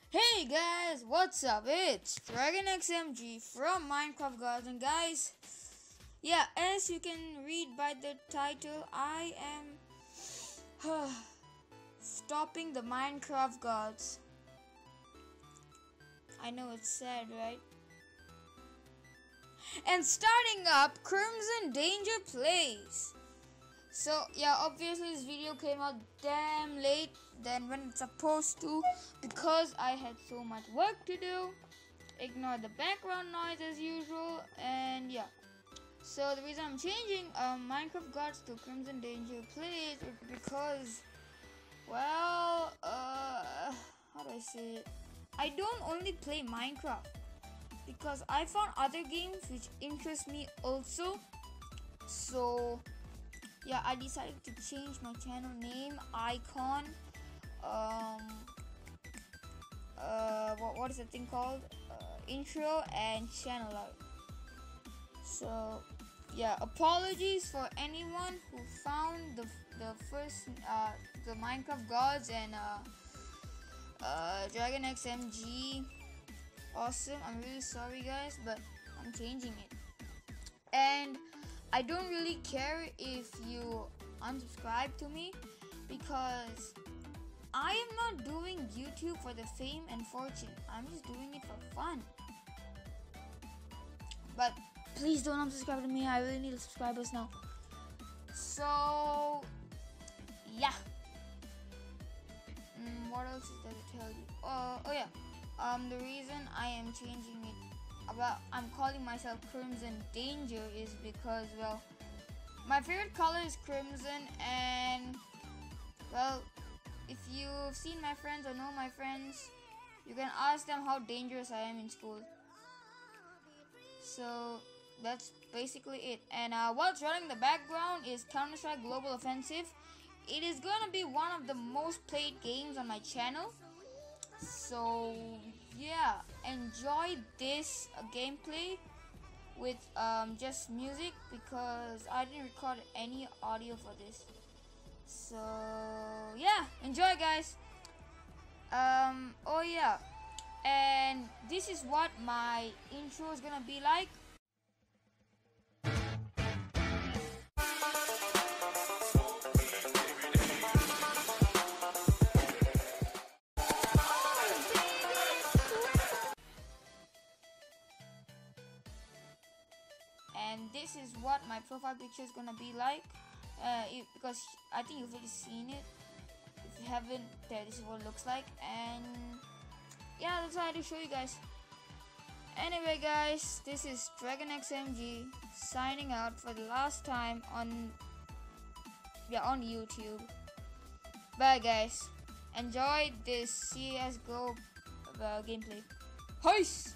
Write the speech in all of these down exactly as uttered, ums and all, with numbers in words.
Hey guys, what's up? It's DragonXMG from Minecraft Gods, and guys, yeah, as you can read by the title, I am stopping the Minecraft Gods. I know it's sad, right? And starting up Crimson Danger Plays. So yeah, obviously this video came out damn late than when it's supposed to because I had so much work to do. Ignore the background noise as usual, and yeah. So the reason I'm changing um, Minecraft Gods to Crimson Danger Plays is because, well, uh, how do I say it? I don't only play Minecraft because I found other games which interest me also. So yeah, I decided to change my channel name, icon, um, uh, what, what is the thing called, uh, intro, and channel art. So yeah, apologies for anyone who found the the first uh, the Minecraft Gods and uh, uh, DragonXMG awesome. I'm really sorry guys, but I'm changing it. And I don't really care if you unsubscribe to me because I am not doing YouTube for the fame and fortune. I'm just doing it for fun. But please don't unsubscribe to me. I really need subscribers now. So yeah. Mm, what else is there to tell you? Uh, oh yeah. Um, the reason I am changing it about I'm calling myself Crimson Danger is because, well, my favorite color is crimson, and well, if you've seen my friends or know my friends, you can ask them how dangerous I am in school. So that's basically it. And uh, what's running in the background is Counter-Strike Global Offensive. It is gonna be one of the most played games on my channel. So yeah, enjoy this uh, gameplay with um, just music because I didn't record any audio for this. So yeah, enjoy guys. Um, oh yeah, and this is what my intro is gonna be like. And this is what my profile picture is gonna be like, uh, it, because I think you've already seen it. If you haven't, there, this is what it looks like. And yeah, that's all I had to show you guys. Anyway guys, this is DragonXMG signing out for the last time on yeah on YouTube. Bye guys, enjoy this C S G O uh, gameplay. Peace.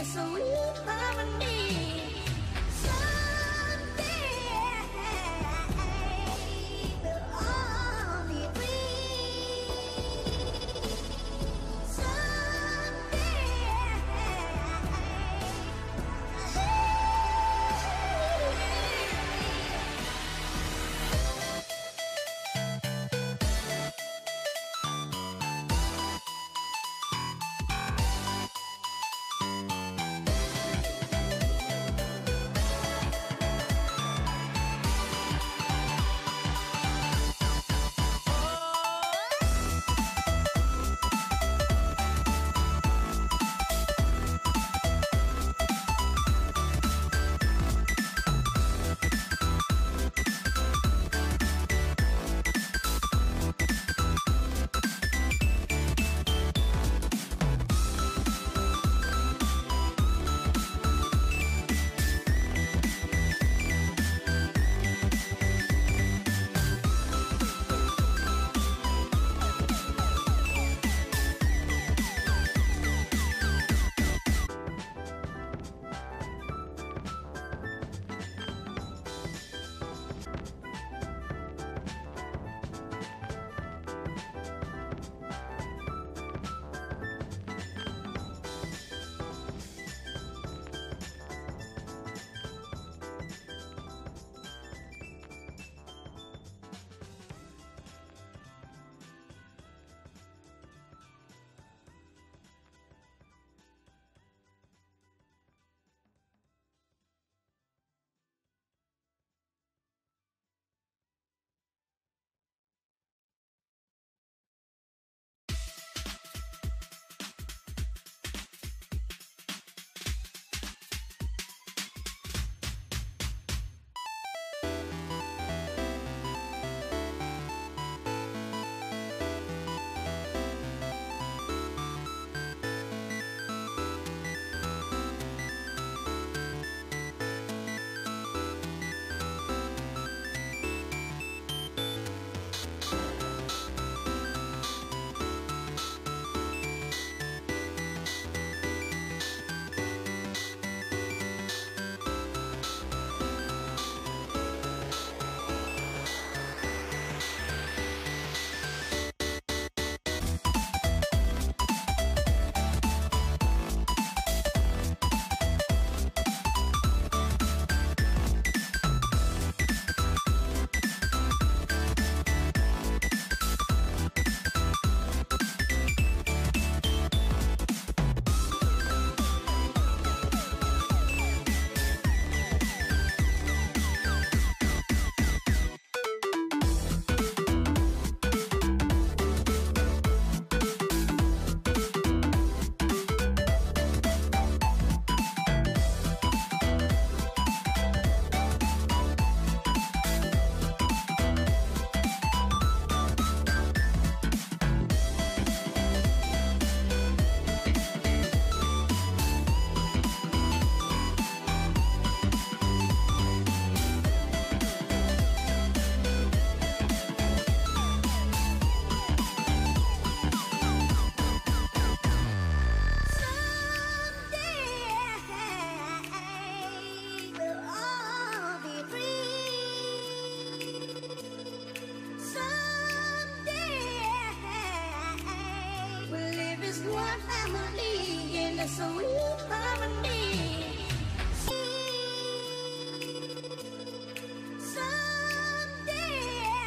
sweet harmony. Someday we'll all be free. sweet harmony. Someday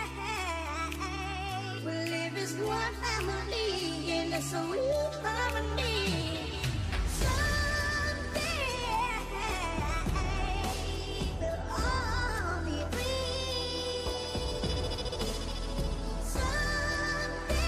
we'll live as one family in a sweet harmony. Someday we'll all be free. Someday.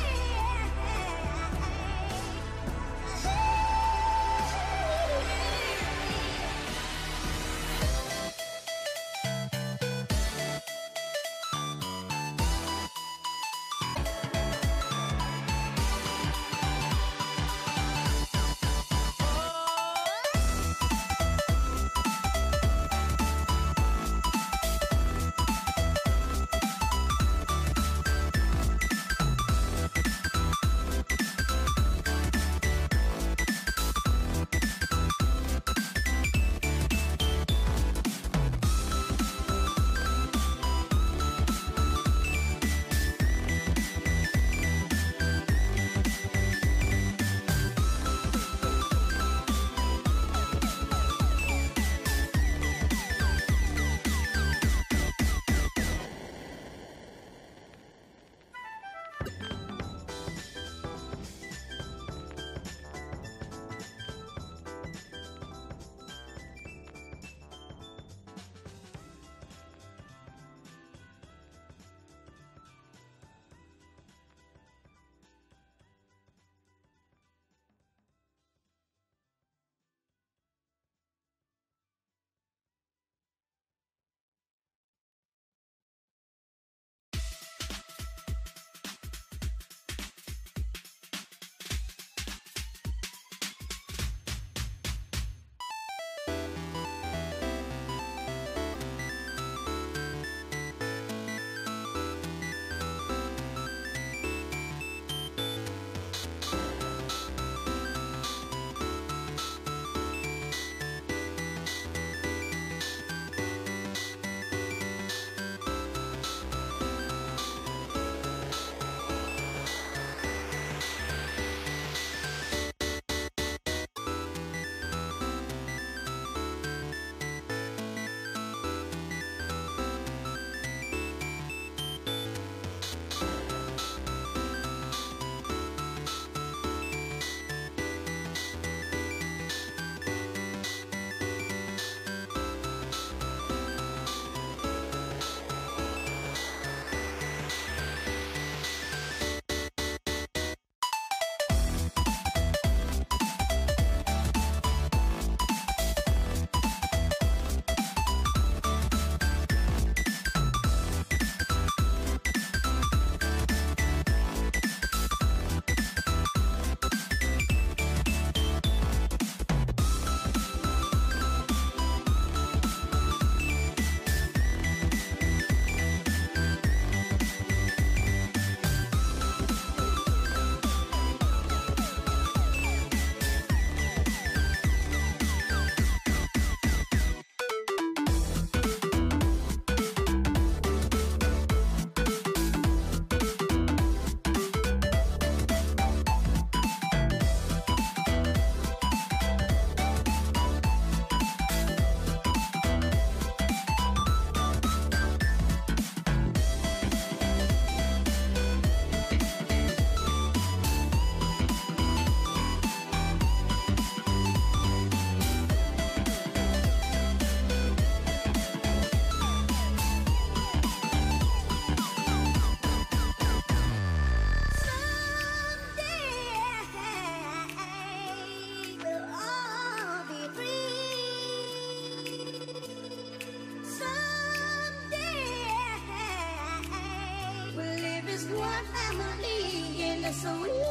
the sweet